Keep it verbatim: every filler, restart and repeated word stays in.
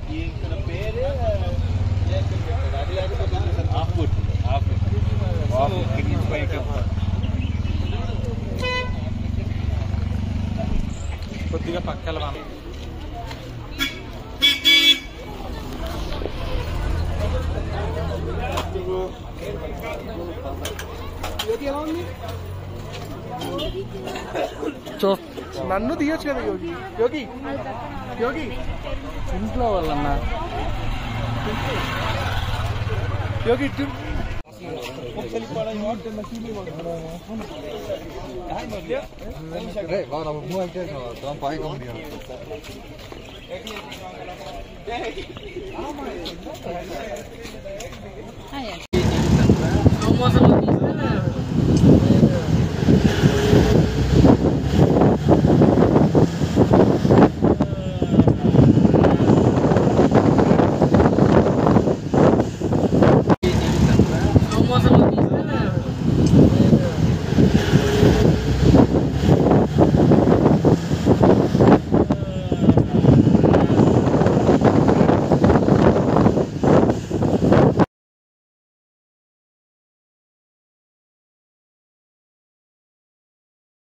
ఇక్కడ పేరు half foot half half ఇక్కడి నుంచి పైకి కొద్దిగా పక్కల చూ నన్ను తీయొచ్చు కదా యోగి యోగి యోగి ఇంట్లో వాళ్ళన్నా యోగి Vamos a